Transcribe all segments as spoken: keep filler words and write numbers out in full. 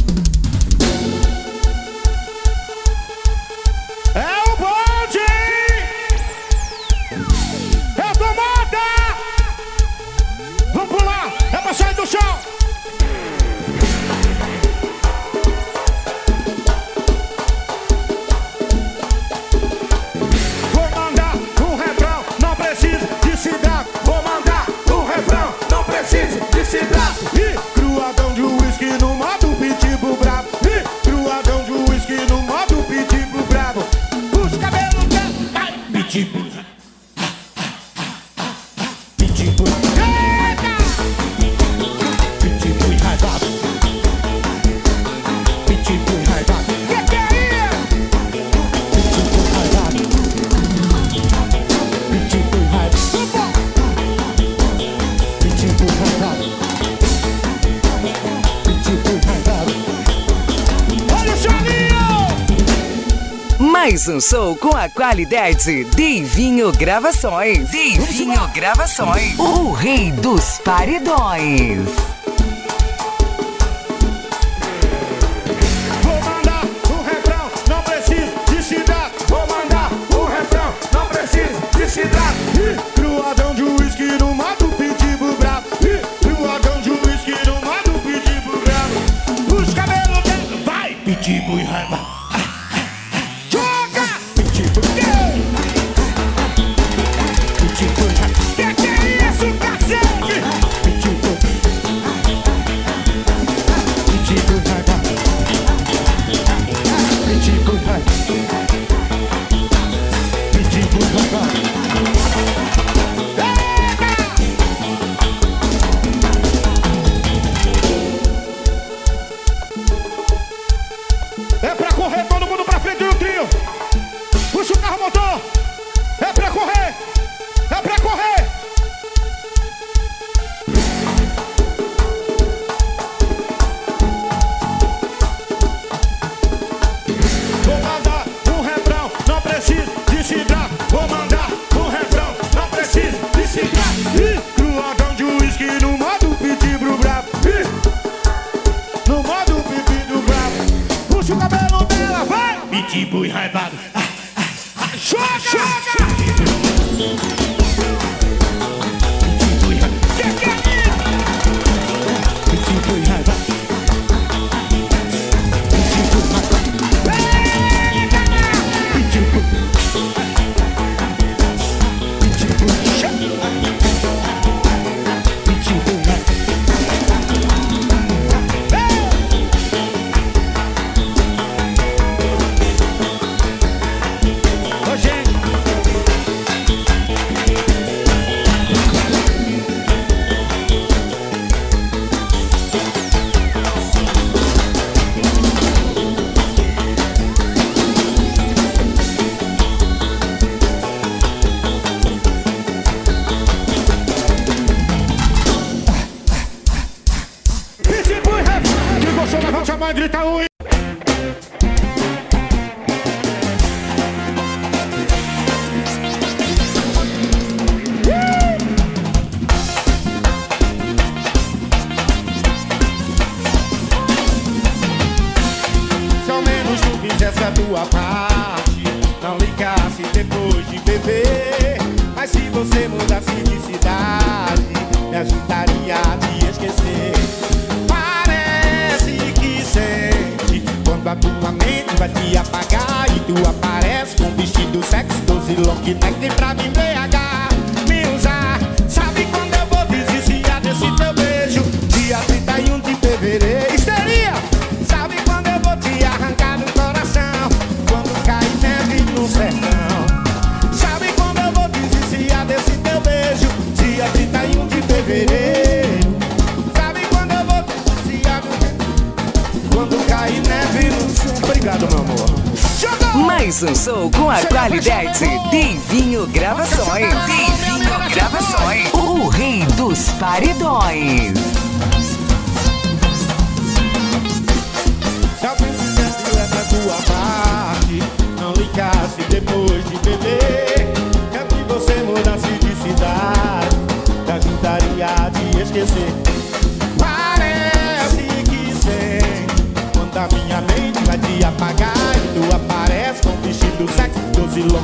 Mais um show com a qualidade Deivinho Gravações. Deivinho Gravações, o rei dos paredões. Vou mandar um refrão, não preciso de cidade. Vou mandar um refrão, não preciso de cidade. Cruadão de uísque no mato, pitbull bravo. Cruadão de uísque no mato, pitbull bravo. Os cabelos dentro, vai, pitbull e raiva. É pra correr, todo mundo pra frente do trio. Puxa o carro motor. É pra correr. É pra correr. Vou mandar um refrão, não preciso de cidrar. Vou mandar um refrão, não preciso de cidrar. Cruadão de uísque no modo pitbull bravo. No modo pitbull bravo. Puxa o cabelo dela, vai! Pitbull enraivado. Ah, ah, ah, joga! Joga! Pitbull enraivado. Que que é isso? Pitbull enraivado. Pitbull enraivado. Eita! Pitbull. Pitbull. Pitbull enraivado. Levante a mão e grita ui. Se ao menos tu fizesse a tua parte, não ligasse depois de beber. Mas se você mudasse de cidade, me ajudaria a te esquecer. Quando a tua mente vai te apagar e tu aparece com vestido sexy, doze long neck pra me embriagar, me usar. Sabe quando eu vou desviar desse teu beijo? Dia trinta e um de fevereiro. Histeria! Sabe quando eu vou te arrancar do coração? Quando cai neve no sertão. Sabe quando eu vou desviar desse teu beijo? Dia trinta e um de fevereiro. Sabe quando eu vou desviar do... Quando cai neve no... Obrigado, meu amor. Mais um show com a qualidade Deivinho Gravações. Deivinho Gravações, o rei dos paredões. Se alguém fizesse essa tua parte, não ligasse depois de beber, quer que você mudasse de cidade, te ajudaria a te esquecer. Parece que sente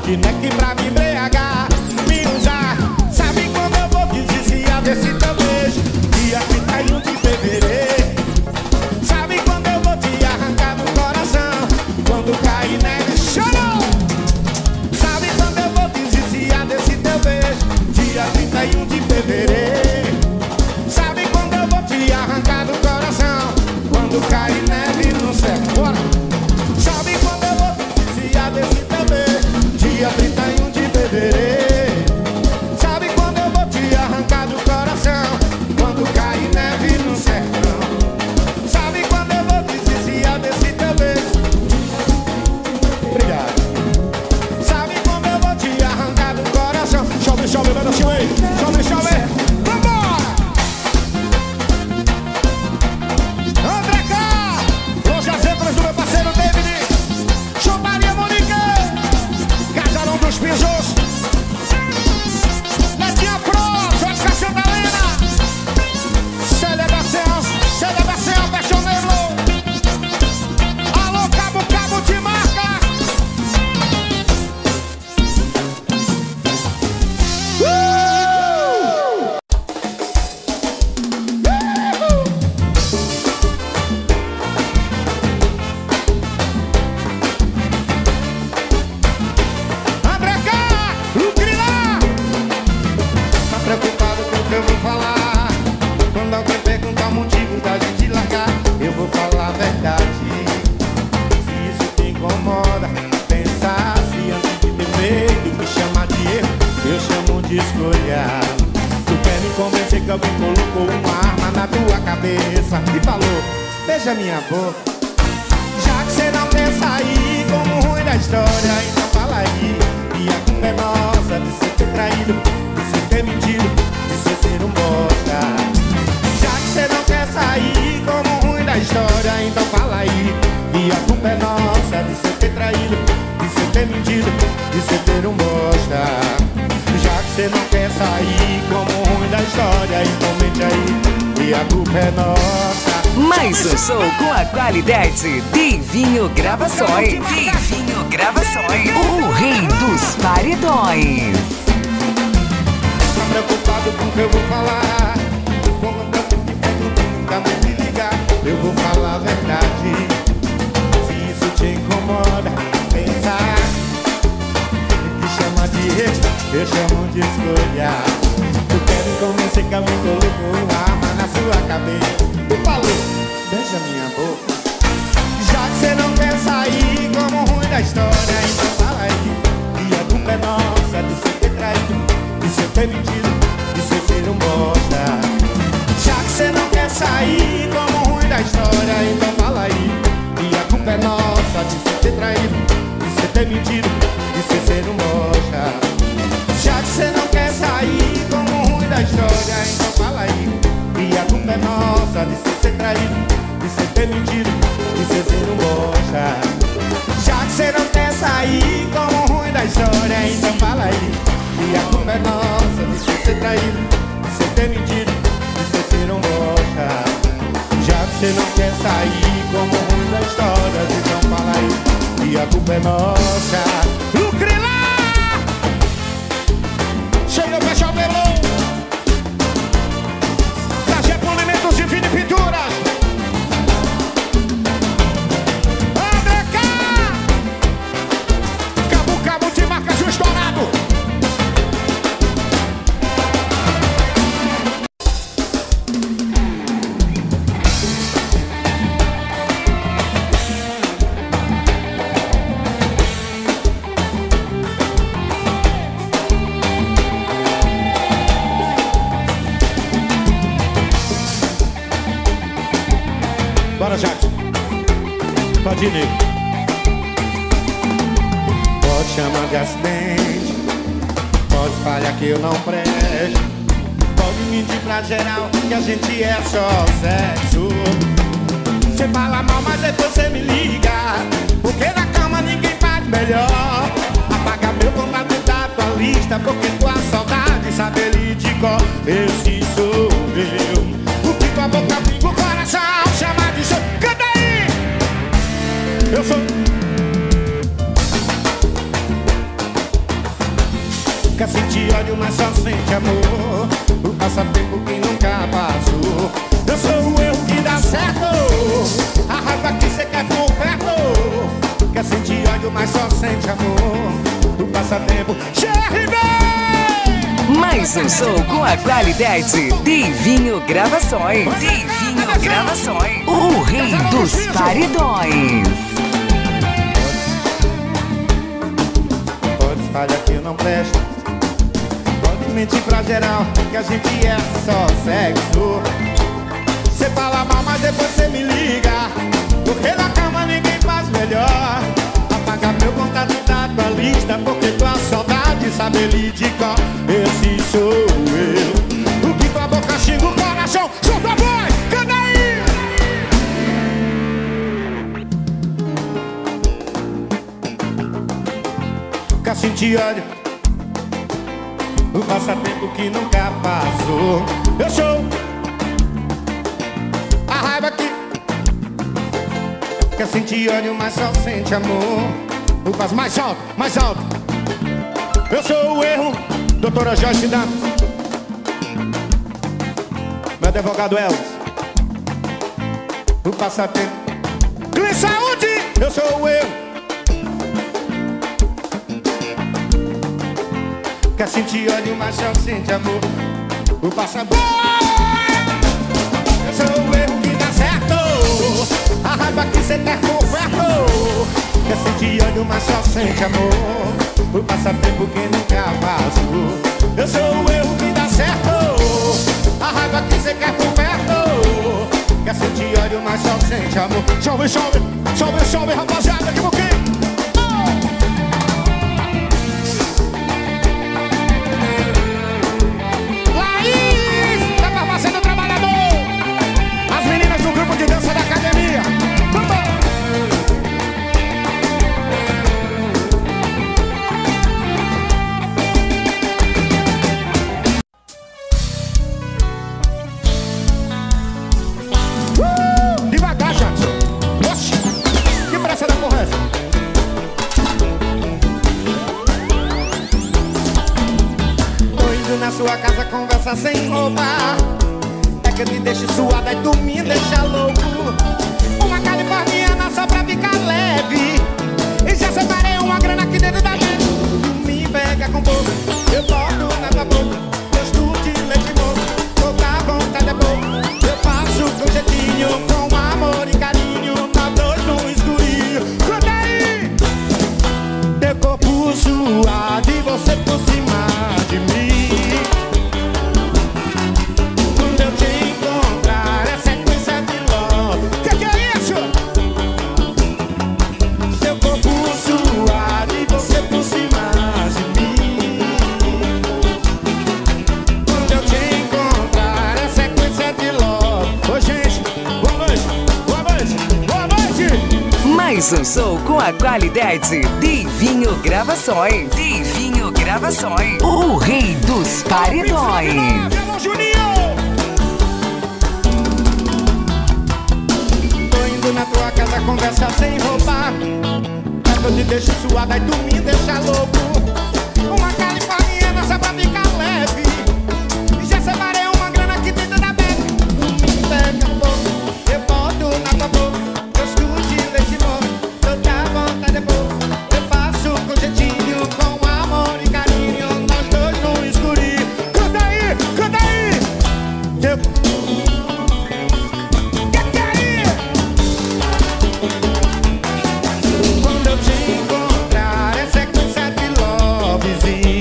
long neck pra me embriagar, me usar. Sabe quando eu vou desviar desse teu beijo? Dia trinta e um de fevereiro. Sabe quando eu vou te arrancar do coração? Quando cair neve, chorou. Sabe quando eu vou desviar desse teu beijo? Dia trinta e um de fevereiro. Sabe quando eu vou te arrancar do coração? Quando cair neve no céu. Bora! Sabe quando eu vou desviar desse teu beijo? Dia trinta e um de fevereiro. Sabe quando eu vou te arrancar do coração? Quando cair neve no sertão. Sabe quando eu vou desviar desse teu beijo? Obrigado. Sabe quando eu vou te arrancar do coração? Chove, chove, vai dar aí. Chove, chove. Vambora! André K! Hoje as letras do meu parceiro David. Show Maria Monique. Casarão dos Pisos. Netinha Pro, Jorge Cassiandalena. Celebração, celebração, apaixonado. Alô, Cabo, Cabo, te marca. Uh! André K, o Grila. Tá preocupado com o que eu vou falar? Quando alguém perguntar o motivo da gente largar, eu vou falar a verdade. Se isso te incomoda, pensar se antes de ter feito me chamar de erro, eu chamo de escolha. Tu quer me convencer que alguém colocou uma arma na tua cabeça e falou, beija minha boca. Já que você não quer sair como ruim da história, então fala aí. E a culpa é nossa de você ter traído, de você ter mentido, de você ser um bosta. Já que você não quer sair como ruim da história, então fala aí. E a culpa é nossa de você ter traído, de você ter mentido, de você ter um bosta. Já que você não quer sair como ruim da história, então mente aí. E a culpa é nossa. Mais um show com a qualidade Divinho Gravações. Divinho Gravações, o rei dos paredões. Tá preocupado com o que eu vou falar? Como eu tô me perguntando, nunca mais me ligar. Eu vou falar a verdade. Se isso te incomoda, pensar que chama de erro, eu chamo de escolha. Tu quer me convencer que alguém colocou uma arma na sua cabeça e falou, beija minha boca. Já que você não quer sair como ruim da história, então fala aí. E a culpa é nossa de você ter traído, de você ter mentido, de você ser um bosta. Já que você não quer sair como ruim da história, então fala aí. E a culpa é nossa de você ter traído, de você ter mentido, de você ser um bosta. Já que você não quer sair como ruim da história, então fala aí. E a culpa é nossa de você ser traído, de você ter mentido, de você ser um bosta. Já que você não quer sair como ruim da história, então fala aí. E a culpa é nossa de você ser traído, de você ter mentido, de você ser um bosta. Já que você não quer sair como ruim da história, então fala aí. E a culpa é nossa. Lucrila! Chega, fecha o melão. Trazer polimentos de Vini Pinturas. André K! Cabo, Cabo, te marca, seu estourado. Bora, Jackson. Pode ir, nego. Pode chamar de acidente, pode espalhar que eu não presto, pode mentir pra geral que a gente é só sexo. Você fala mal, mas depois você me liga, porque na cama ninguém faz melhor. Apaga meu contato da tua lista, porque tua saudade sabe ele de cor. Esse sou eu, o que tua boca pinga o coração, chama de show. Canta aí! Eu sou mas só sente amor. O passatempo que nunca passou. Eu sou o erro que dá certo. A raiva que cê quer por perto. Quer sentir ódio, mas só sente amor. O passatempo G R B. Mais um show com a qualidade Divinho Gravações. Divinho Gravações, o rei dos paredões. Pode espalhar que eu não presto. Pode mentir pra geral que a gente é só sexo. Cê fala mal, mas depois cê me liga. Porque na cama ninguém faz melhor. Apaga meu contato da tua lista, porque tua saudade sabe ele de cor. Esse sou eu. O que tua boca xinga o coração. Solta a voz, canta aí. Quer sentir ódio? O passatempo que nunca passou. Eu sou a raiva que quer sentir ódio, mas só sente amor. O passo mais alto, mais alto. Eu sou o erro, doutora Joyce Dantas. Meu advogado Elvis. O passatempo Clã Saúde. Eu sou o erro. Quer sentir ódio, mas só sente amor. O passatempo. Eu sou o erro que dá certo. A raiva que cê quer por perto. Quer sentir ódio, mas só sente amor. O passatempo que nunca passou. Eu sou o erro que dá certo. A raiva que cê quer por perto. Quer sentir ódio, mas só sente amor. Chove, chove, chove, chove, rapaziada, que buquinho. Laís, da farmácia do trabalhador. As meninas do grupo de dança da academia. Devagar, Jackson. Oxi, que pressa da porra é essa? Tô indo na sua casa, conversa sem roupa. É que eu me deixo suada e tu me deixa louco. Uma californiana só pra ficar leve. E já separei uma grana aqui dentro da mente. Tu me pega com boca, eu boto na tua boca. Gosto de leite moço, toda vontade é boa. Eu faço com jeitinho, com amor e carinho. Nós dois no escurinho. Canta aí! Teu corpo suado e você por cima de mim. Quando eu te encontrar é sequência de love. Que que é isso? Teu corpo suado e você por cima de mim. Quando eu te encontrar é sequência de love. Oi, gente, boa noite, boa noite, boa noite. Mais um show com a qualidade Divinho Gravações. Divinho Gravações, o rei dos paredões. Alô, Juninho! Tô indo na tua casa, conversa sem roupa. Eu te deixo suada e tu me deixa louco. Uma californiana só pra ficar leve. E já separei uma grana aqui dentro da bebe. Tu me pega um pouco, eu boto na tua boca. Gosto de leite moço, toda vontade é boa. Eu faço com jeitinho, com amor e carinho. Nós dois no escurinho. Canta aí, canta aí. Eu... Que que é isso? Quando eu te encontrar é sequência de lovezinho.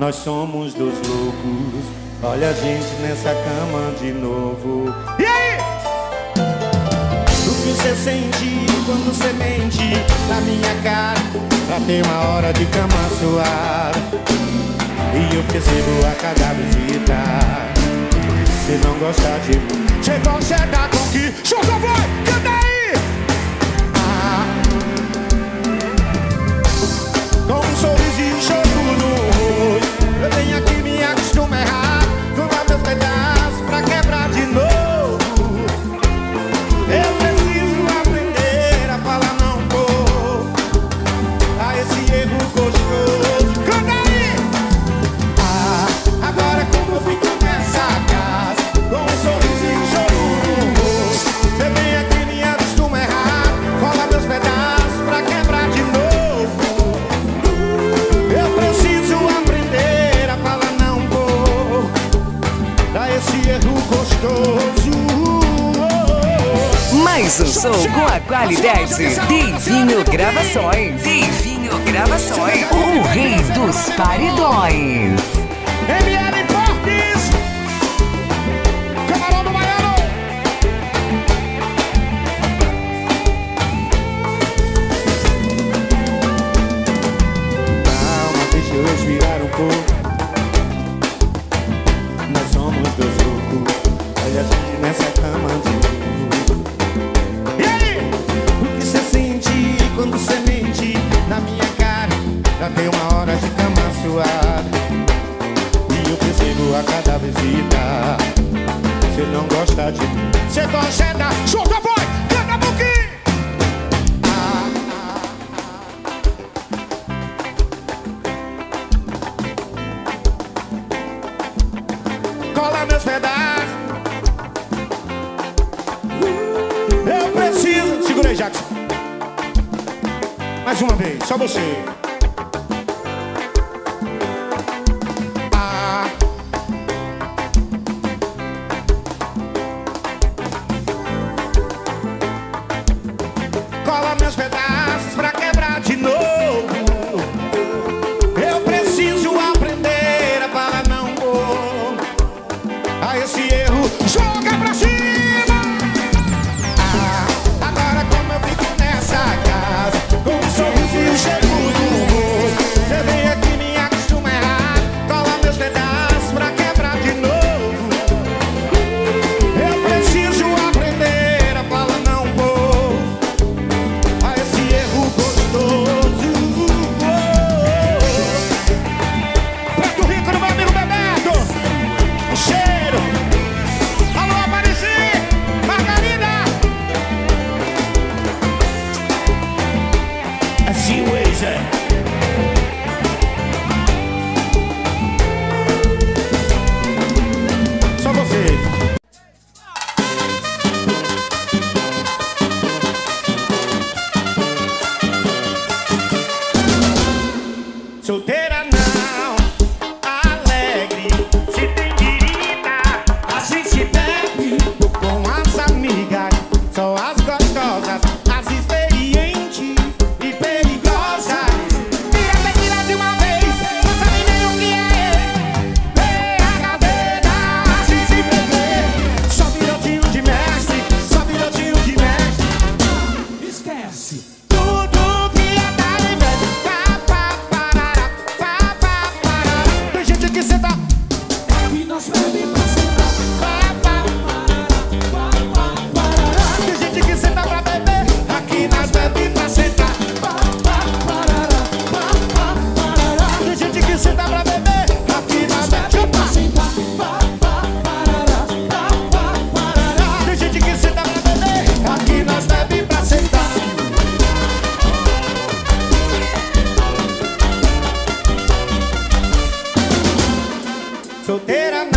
Nós somos dois loucos. Olha a gente nessa cama de novo. E aí? O que você sente quando você mente na minha cara pra ter uma hora de cama suave? E eu percebo a cada visita você não gosta de mim. Você gosta da com que? Chuta, vai! Canta aí! Ah. Com um sorriso e um choro no rosto, eu venho aqui me acostumar errado, tomar meus pedaços pra quebrar de novo. Eu preciso aprender a falar não vou a esse erro gostoso. Canta aí! Ah, agora como eu fico nessa casa, com um sorriso e um choro no rosto, você vem aqui me acostuma errado, cola meus pedaços pra quebrar de novo. Eu preciso aprender a falar não vou pra esse erro gostoso. Mais um som com a qualidade Divinho Gravações. Divinho Gravações, o rei dos paredões. M L Portes, Camarão do Baiano. Calma, deixa eu respirar um pouco. Nós somos dois loucos. Olha a gente nessa cama de novo. E aí? O que você sente quando você mente na minha cara pra ter uma hora de cama suave? E eu percebo a cada visita você não gosta de mim. Você gosta da... Solta a voz! Canta um pouquinho! Ah, ah. Cola meus pedaços. Eu preciso... Segura aí, Jackson. Mais uma vez, só você. Ah. Cola meus pedaços pra quebrar de novo. Eu preciso aprender a falar não vou a esse erro. Joga pra cima! Ah, agora como eu fico nessa casa, com um sorriso e um cheiro no rosto, você vem aqui me acostuma errado, cola meus pedaços pra quebrar de novo. Eu preciso aprender a falar não vou a esse erro gostoso. Preto Rico no meu amigo Bebeto, o cheiro. Alô, Apareci, Margarida. Assim, Waze. Só vocês. Solteira não, alegre, se tem dirida, assim se bebe. Com as amigas, só as gostosas, as experientes e perigosas. Tira tequila de uma vez, não sabe nem o que é. P H D da assim se beber. Só virotinho de mestre, só virotinho de mestre. Esquece tudo que é da inveja. Pá, pá, parará, pá, pá, parará. Tem gente que senta E nós bebe pra sentar. pá, pá, Pá, pá, parará. tem gente que senta pra beber. Aqui nós bebe pra sentar. Pá, pá, parará. Pá, pá, parará. Tem gente que senta pra beber. Aqui nós bebe Bebe pra pra sentar. Pá, pá, parará. Pá, pá, parará. Tem gente que senta pra beber. Aqui nós bebe pra sentar. Solteira não.